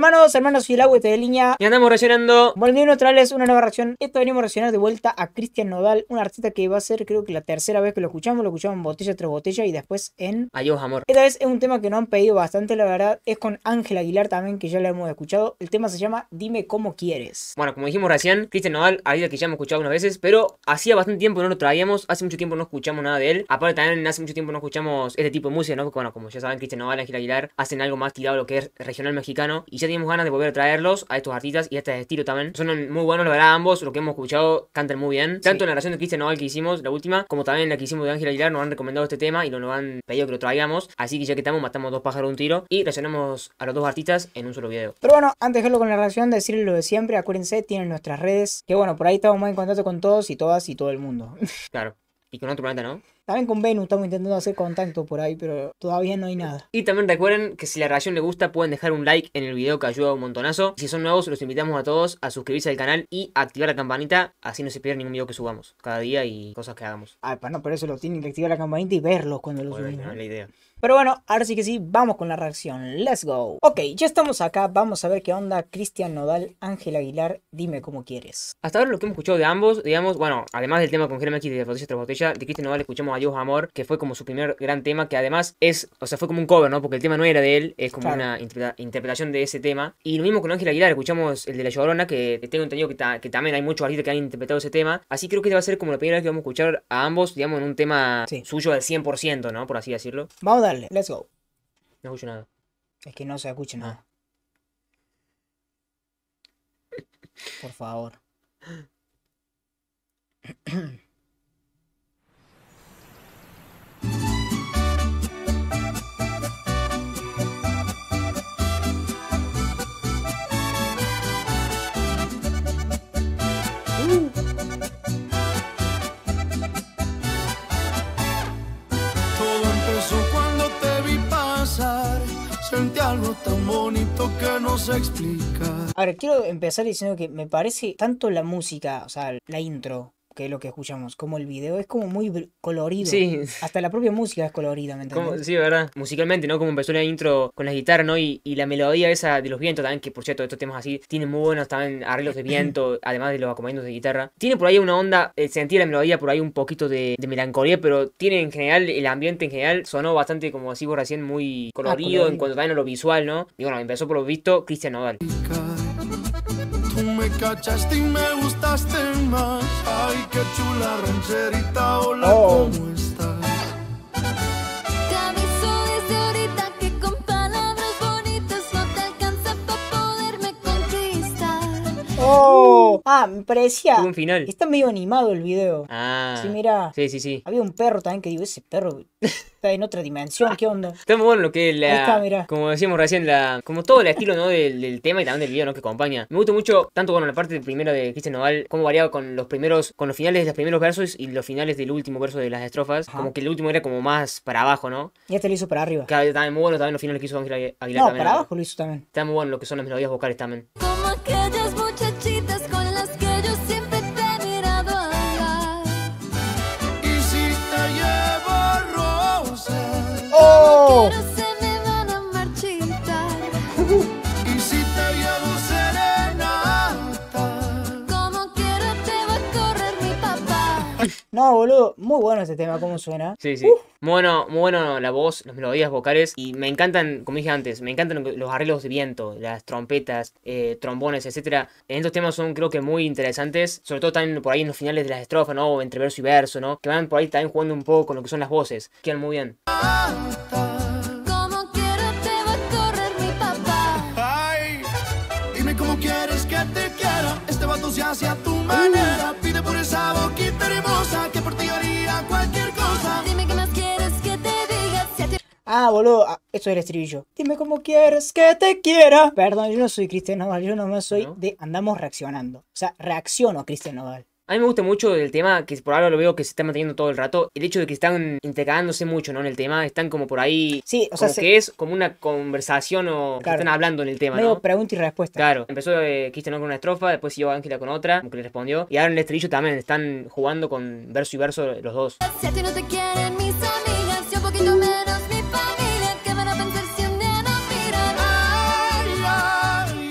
hermanos y el agua de línea. Y andamos reaccionando. Volviendo a traerles una nueva reacción. Esto venimos a reaccionar de vuelta a Cristian Nodal, un artista que va a ser creo que la tercera vez que lo escuchamos en botella tras botella y después en Adiós, amor. Esta vez es un tema que nos han pedido bastante, la verdad. Es con Ángel Aguilar también, que ya lo hemos escuchado. El tema se llama Dime Cómo Quieres. Bueno, como dijimos recién, Cristian Nodal, ahorita que ya hemos escuchado unas veces, pero hacía bastante tiempo que no lo traíamos. Hace mucho tiempo no escuchamos nada de él. Aparte también hace mucho tiempo no escuchamos este tipo de música, ¿no? Porque bueno, como ya saben, Cristian Nodal y Ángel Aguilar hacen algo más tirado a lo que es regional mexicano. Y ya teníamos ganas de volver a traerlos a estos artistas y a este estilo también. Son muy buenos, la verdad, ambos. Lo que hemos escuchado cantan muy bien. Tanto en la relación de Cristian Nodal que hicimos, la última, como también la que hicimos de Ángel Aguilar, nos han recomendado este tema y nos lo han pedido que lo traigamos. Así que ya que estamos, matamos dos pájaros de un tiro y reaccionamos a los dos artistas en un solo video. Pero bueno, antes de dejarlo con la reacción, decirles lo de siempre. Acuérdense, tienen nuestras redes. Que bueno, por ahí estamos más en contacto con todos y todas y todo el mundo. Claro. Y con otro planeta, ¿no? También con Venus estamos intentando hacer contacto por ahí, pero todavía no hay nada. Y también recuerden que si la reacción les gusta pueden dejar un like en el video que ayuda un montonazo. Si son nuevos los invitamos a todos a suscribirse al canal y activar la campanita, así no se pierden ningún video que subamos cada día y cosas que hagamos. Ah, pues no, por eso lo tienen que activar la campanita y verlos cuando lo Bueno, subimos. no es la idea. Pero bueno, ahora sí que sí, vamos con la reacción. Let's go. Ok, ya estamos acá, vamos a ver qué onda. Cristian Nodal, Ángel Aguilar, Dime Cómo Quieres. Hasta ahora lo que hemos escuchado de ambos, digamos, bueno, además del tema con Jeremy X de Botella tras Botella, de Cristian Nodal escuchamos Adiós Amor, que fue como su primer gran tema, que además es, o sea, fue como un cover, ¿no? Porque el tema no era de él, es como una interpretación de ese tema. Y lo mismo con Ángel Aguilar, escuchamos el de La Llorona, que tengo entendido que también hay muchos artistas que han interpretado ese tema. Así creo que va a ser como la primera vez que vamos a escuchar a ambos, digamos, en un tema suyo al 100%, ¿no? Por así decirlo. Vamos a darle, let's go. No escucho nada. Es que no se escucha nada. Por favor. Sentí algo tan bonito que no se explica. Ahora, quiero empezar diciendo que me parece tanto la música, o sea, la intro, que es lo que escuchamos, como el video, es como muy colorido. Sí. Hasta la propia música es colorida, ¿me entiendes? Sí, verdad. Musicalmente, ¿no? Como empezó la intro con la guitarra, ¿no? Y la melodía esa de los vientos también, que por cierto, estos temas así, tienen muy buenos también arreglos de viento, además de los acompañamientos de guitarra. Tiene por ahí una onda, sentí la melodía por ahí un poquito de melancolía, pero tiene en general, el ambiente en general sonó bastante, como decimos recién, muy colorido en cuanto también a lo visual, ¿no? Y bueno, empezó por lo visto Cristian Nodal. Tú me cachaste y me gustaste más. Ay, qué chula rancherita, hola, ¿cómo estás? Te aviso desde ahorita que con palabras bonitas no te alcanza para poderme conquistar. Me parecía. Tuvo un final. Está medio animado el video. Ah. Sí, mira. Sí. Había un perro también que digo, ese perro está en otra dimensión, ¿qué onda? Está muy bueno lo que es la... Ahí está, mirá. Como decíamos recién, como todo el estilo, ¿no? del tema y también del video, ¿no? Que acompaña. Me gusta mucho, tanto, bueno, la parte primera de Cristian Nodal, cómo variaba con los finales de los primeros versos y los finales del último verso de las estrofas. Ajá. Como que el último era como más para abajo, ¿no? Y este lo hizo para arriba. Que también muy bueno, también los finales que hizo Ángel Aguilar No, también. para abajo lo hizo también. Está muy bueno lo que son las melodías vocales también. Como aquellas muchachitas con las que yo siempre te he mirado hablar. Y si te llevo rosas, Quiero se me van a marchitar. y si te llevo serenata, Como quiera te va a correr mi papá. No, boludo, muy bueno este tema, ¿cómo suena? Sí. Muy bueno la voz, las melodías vocales. Y me encantan, como dije antes, me encantan los arreglos de viento, las trompetas, trombones, etcétera. En estos temas son, creo que, muy interesantes. Sobre todo también por ahí en los finales de las estrofas, ¿no? Entre verso y verso, ¿no? Que van por ahí también jugando un poco con lo que son las voces. Quedan muy bien. Como quiera te va a correr mi papá. ay, dime cómo quieres que te quiera. Este vato se hace a tu manera. Pide por esa boquita hermosa que por ti haría cualquier cosa. Dime qué más quieres que te diga. Si a ti... Boludo, esto es el estribillo. Dime cómo quieres que te quiera. Perdón, yo no soy Cristian Nodal, yo nomás soy de andamos reaccionando. O sea, reacciono a Cristian Nodal. A mí me gusta mucho el tema, que por ahora lo veo que se está manteniendo todo el rato. El hecho de que están intercalándose mucho, ¿no? En el tema, están como por ahí. Sí, o como sea, que es como una conversación o que están hablando en el tema, medio ¿no? pregunta y respuesta. Claro, empezó Cristian con una estrofa, después siguió Ángela con otra, como que le respondió. Y ahora en el estribillo también están jugando con verso y verso los dos. Si a ti no te quieren mis amigas, y un poquito menos mi familia, ¿qué van a pensar si un día no miran? Ay, ay,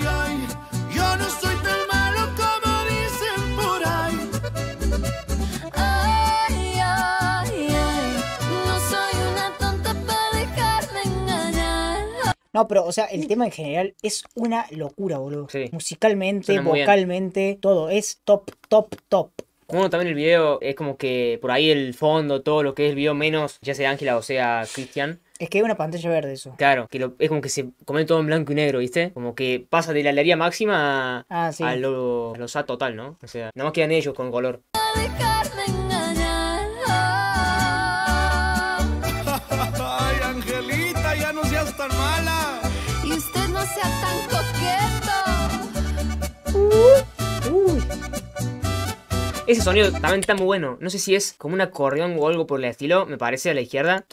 No, pero, o sea, el tema en general es una locura, boludo. Sí. Musicalmente, Suena muy bien. vocalmente, todo. Es top, top, top. Uno también el video es como que por ahí el fondo, todo lo que es el video menos, ya sea Ángela o sea Cristian. Es que hay una pantalla verde eso. Claro, que es como que se come todo en blanco y negro, ¿viste? Como que pasa de la alegría máxima Sí. a lo sad total, ¿no? O sea, nada más quedan ellos con color. Dejarme engañar. Ay, Angelita, ya no seas tan mala. Y usted no sea tan coqueto. Ese sonido también está muy bueno. No sé si es como un acordeón o algo por el estilo, me parece, a la izquierda.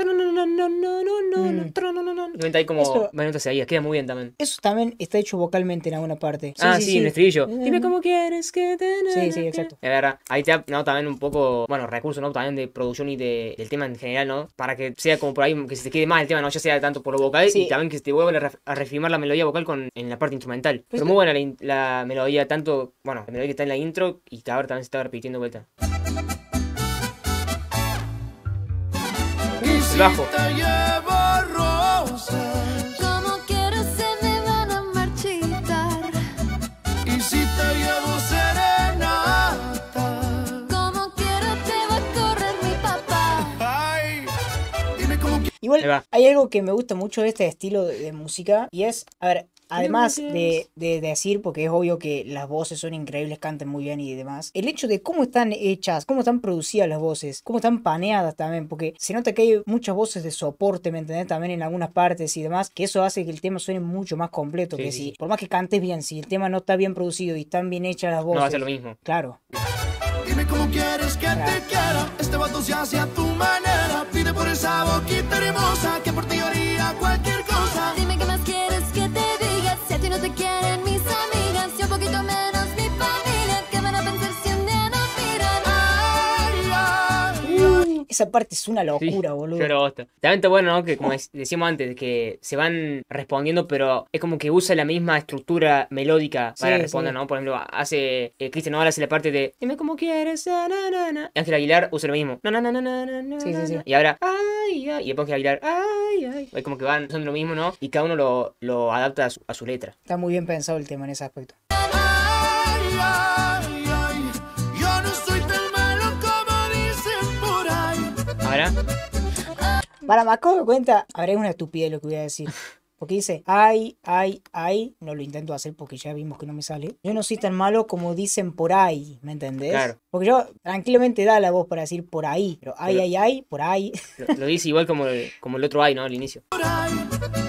Realmente hay como Eso- varias notas seguidas, queda muy bien también. Eso también está hecho vocalmente en alguna parte. Sí, en el estribillo. Eh. Dime cómo quieres que te... Sí, exacto. Es verdad, ahí te da, ¿no? También un poco, bueno, recursos, ¿no? También de producción y del tema en general, ¿no? Para que sea como por ahí, que se te quede más el tema, no ya sea tanto por lo vocal Sí. y también que se te vuelva a reafirmar la melodía vocal en la parte instrumental. Pero muy buena la melodía, tanto, bueno, la melodía que está en la intro y que ahora también se está repitiendo vuelta. Y si bajo. te llevo rosas, Como quiero se me van a marchitar. y si te llevo serenata, Como quiero te va a correr mi papá. ay, dime cómo quieres. Igual Ahí va. hay algo que me gusta mucho de este estilo de música y es, a ver, además de decir, porque es obvio que las voces son increíbles, cantan muy bien y demás, el hecho de cómo están hechas, cómo están producidas las voces, cómo están paneadas también, porque se nota que hay muchas voces de soporte, ¿me entendés? También en algunas partes y demás, que eso hace que el tema suene mucho más completo, Sí, que sí, si, sí. por más que cantes bien, si el tema no está bien producido y están bien hechas las voces, No va a ser lo mismo. claro. Dime cómo quieres que te quiera. Este vato se hace a tu manera. Pide por esa boquita hermosa que por ti haría cualquier cosa. Dime qué más quieres que te diga. Si a ti no te quieren mis amigas y un poquito menos mi familia, ¿qué van a pensar si un día nos miran? Ay, ay, ay. Esa parte es una locura, boludo. Yo lo gusto. También está bueno, ¿no? Que como decíamos antes, que se van respondiendo, pero es como que usa la misma estructura melódica para Sí, responder, sí. ¿no? Por ejemplo, hace Cristian Nodal hace la parte de dime cómo quieres, y Ángel Aguilar usa lo mismo. Sí, sí, sí. Y ahora, ay, ay, y después Ángel Aguilar, ay, ay. Es como que van usando lo mismo, ¿no? Y cada uno lo adapta a su letra. Está muy bien pensado el tema en ese aspecto. Ay, ay, ay. Yo no soy tan malo como dicen por ahí. Ahora, Para, me acabo de cuenta, ahora es una estupidez lo que voy a decir. Porque dice, ay, no lo intento hacer porque ya vimos que no me sale. Yo no soy tan malo como dicen por ahí, ¿me entendés? Claro. Porque yo tranquilamente da la voz para decir por ahí, pero ay, por ahí. lo dice igual como el otro ay, ¿no? Al inicio. Ay,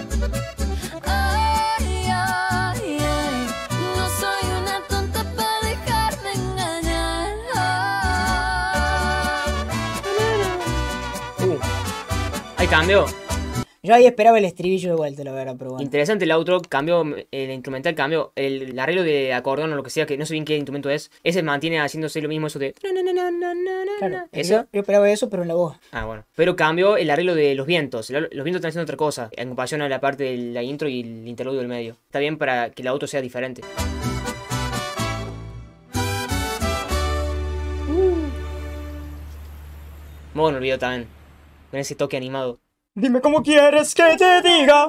ay, ay. No soy una tonta para dejarme engañar. Ahí cambió. Yo ahí esperaba el estribillo de vuelta, la verdad, pero bueno. Interesante el outro, cambió, el instrumental cambió, el arreglo de acordeón o lo que sea, que no sé bien qué instrumento es, ese mantiene haciéndose lo mismo, eso de... Claro, ¿Eso? yo esperaba eso, pero en la voz. Ah, bueno. Pero cambió el arreglo de los vientos, los vientos están haciendo otra cosa, en comparación a la parte de la intro y el interludio del medio. Está bien para que el outro sea diferente. Muy bueno el video también, con ese toque animado. Dime cómo quieres que te diga.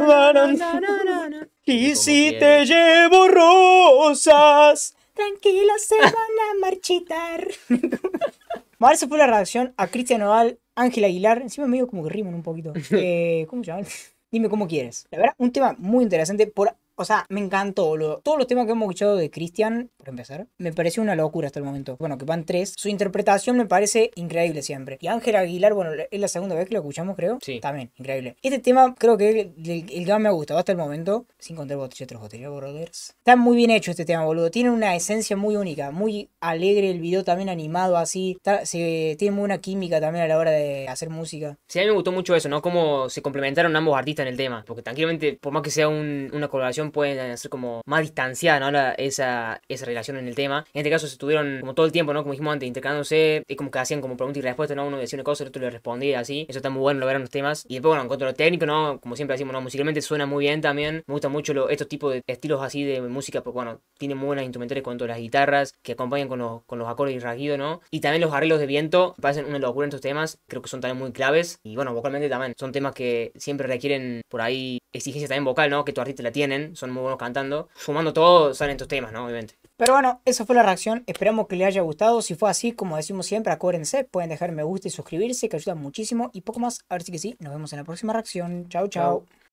Y si te llevo rosas, tranquila se van a marchitar. A ver, esa fue la reacción a Cristian Nodal, Ángel Aguilar. Encima medio como que riman un poquito. ¿Cómo se llama? Dime cómo quieres. La verdad, un tema muy interesante. O sea, me encantó, boludo. Todos los temas que hemos escuchado de Cristian, por empezar, me pareció una locura hasta el momento. Bueno, que van 3. Su interpretación me parece increíble siempre. Y Ángel Aguilar, bueno, es la segunda vez que lo escuchamos, creo. Sí. También, increíble. Este tema creo que es el que más me ha gustado hasta el momento. Sin contar Botella tras Botella, brothers. Está muy bien hecho este tema, boludo. Tiene una esencia muy única, muy alegre. El video también animado así. Tiene muy buena química también a la hora de hacer música. Sí, a mí me gustó mucho eso, ¿no? Cómo se complementaron ambos artistas en el tema. Porque tranquilamente, por más que sea una colaboración relación pueden hacer como más distanciada, ¿no? Esa relación en el tema. En este caso se estuvieron como todo el tiempo, ¿no? Como dijimos antes, intercambiándose, y como que hacían como preguntas y respuestas, ¿no? Uno decía una cosa, el otro le respondía así. Eso está muy bueno, lo verán los temas. Y después, bueno, en cuanto a lo técnico, ¿no? Como siempre decimos, ¿no? Musicalmente suena muy bien también. Me gustan mucho estos tipos de estilos así de música, porque bueno, tiene muy buenas instrumentales en cuanto a las guitarras, que acompañan con los acordes y rasguidos, ¿no? Y también los arreglos de viento, me parecen una locura en estos temas, creo que son también muy claves. Y bueno, vocalmente también, son temas que siempre requieren por ahí exigencia también vocal, ¿no? Que tu artista la tienen, son muy buenos cantando. Sumando todo, salen estos temas, ¿no? Obviamente. Pero bueno, esa fue la reacción. Esperamos que les haya gustado. Si fue así, como decimos siempre, acuérdense, pueden dejar me gusta y suscribirse, que ayuda muchísimo. Y poco más. A ver si que sí. Nos vemos en la próxima reacción. Chau, chau.